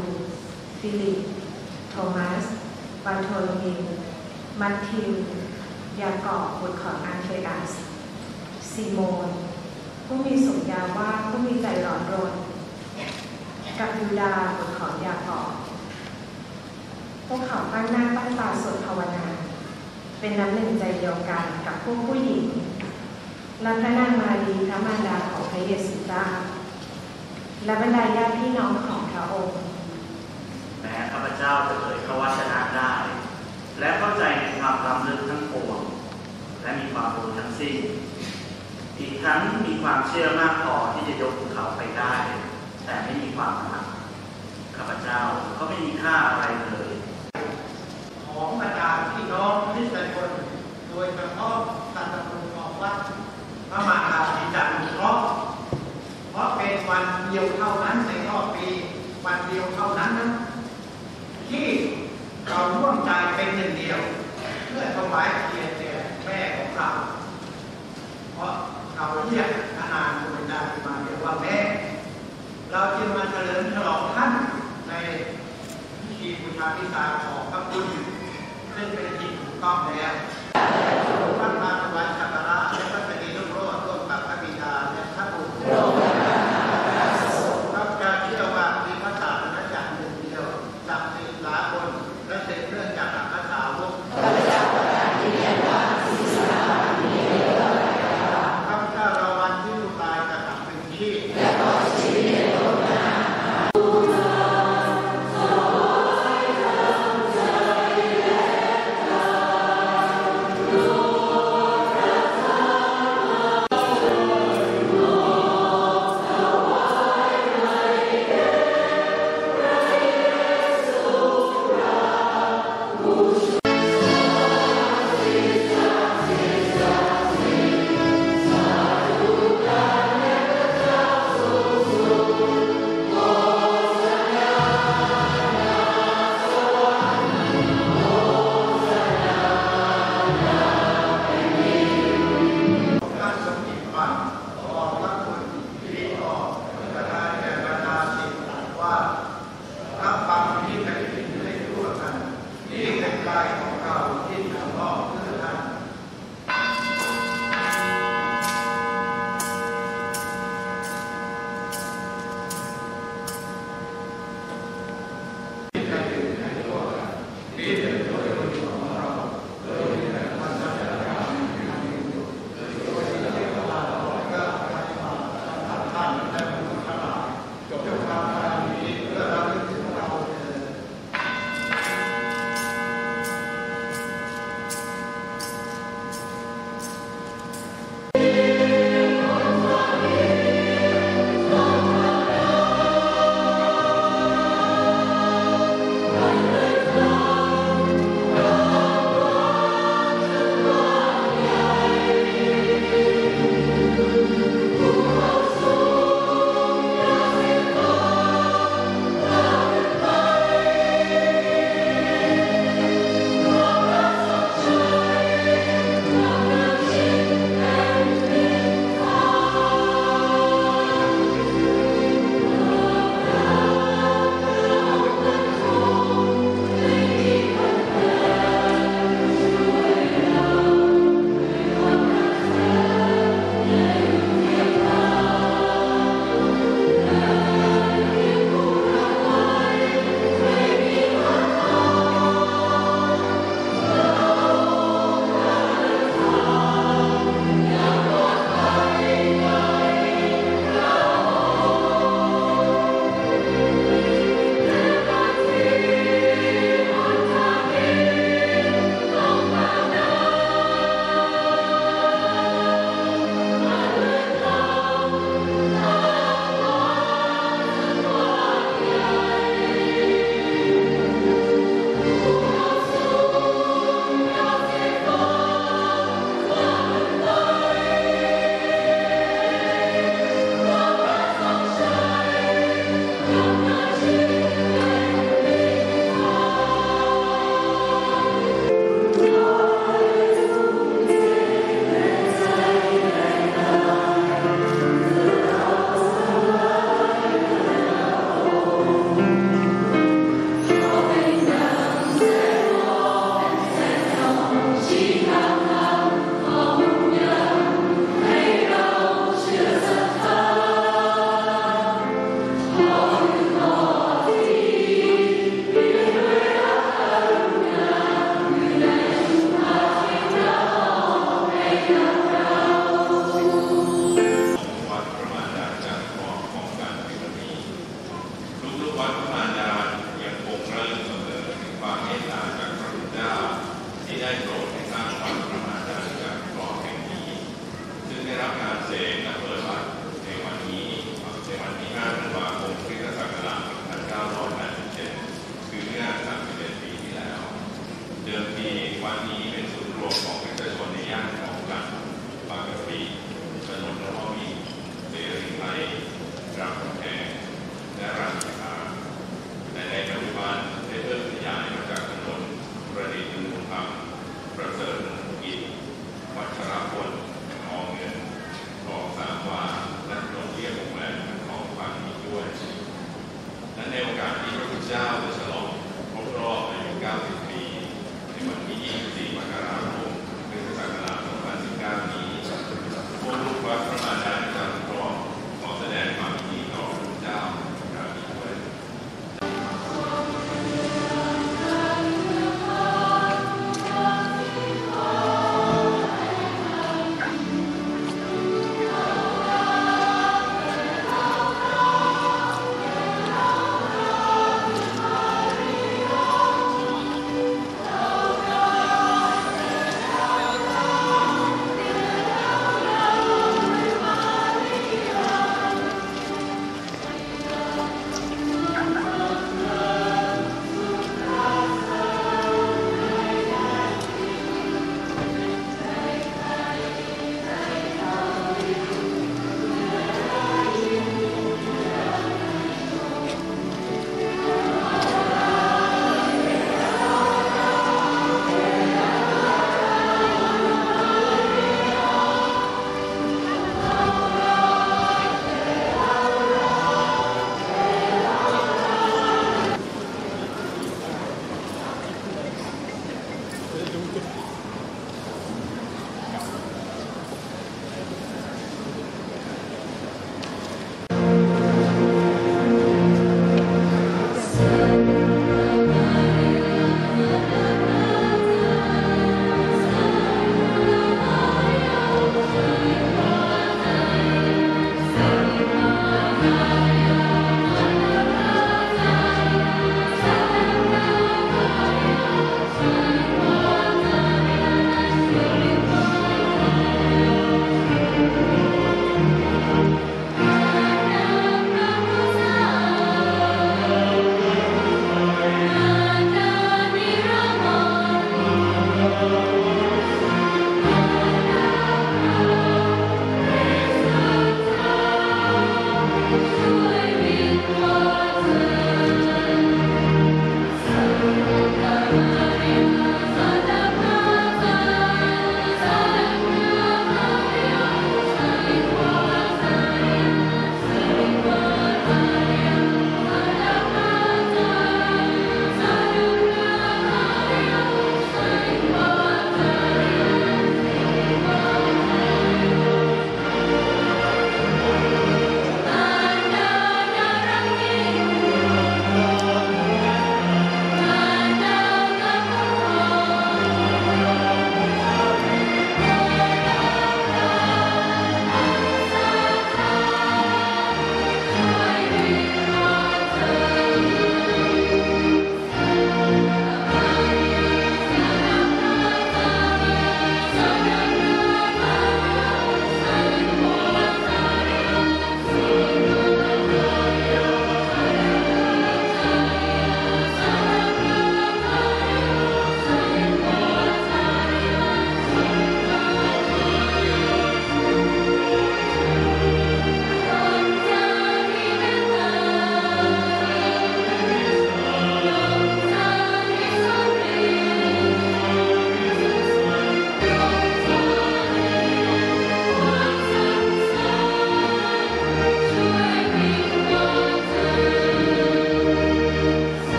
ฟิลิปโทมัสบาร์โทโลเมวมัทธิวยากอบบุตรของอันเฟรอัสซีโมนผู้มีสมญาว่าผู้มีใจร้อนรนกับยูดาบุตรของยากอบพวกเขาตั้งหน้าตั้งตาสวดภาวนาเป็นน้ำหนึ่งใจเดียวกันกับพวกผู้หญิงและพระนางมารีพระมารดาของพระเยซูเจ้าและบรรดาญาติพี่น้องของพระองค์แม้ข้าพเจ้าจะเผยพระวจนะได้และเข้าใจในความล้ำลึกทั้งปวงและมีความรู้ทั้งสิ้นอีกทั้งมีความเชื่อมากพอที่จะยกภูเขาไปได้แต่ไม่มีความหนักข้าพเจ้าก็ไม่มีค่าอะไรเลยของบรรดาพี่น้องคริสเตียนคนโดยเฉพาะสัตว์บุญของวัดพระมหาวิจารณ์เพราะเป็นวันเดียวเท่านั้นในรอบปีวันเดียวเท่านั้นนะที่เราร่วมใจเป็นหนึ่งเดียวเพื่อถวายเกียรติแด่แม่ของเราเพราะเราเรียกพระนางบุญญามาเรียกว่าแม่เราจึงมาเฉลิมฉลองท่านในพิธีบูชาพิธาของพระคุณซึ่งเป็นจริงถูกต้องแล้ววัดมาถวายสักการะและพระสิริรุ่งโรจน์ร่วมกับพระบิดาและพระบุตรเราจะเชื่อว่ามีพระศาสนาจักรหนึ่งเดียวศักดิ์สิทธิ์หลายคนและเสร็จเรื่องจากพระสาวกข้าพเจ้าเราวันที่ลูกตายจะกลับเป็นชีพและต่อชีวิตในโลกหน้าพ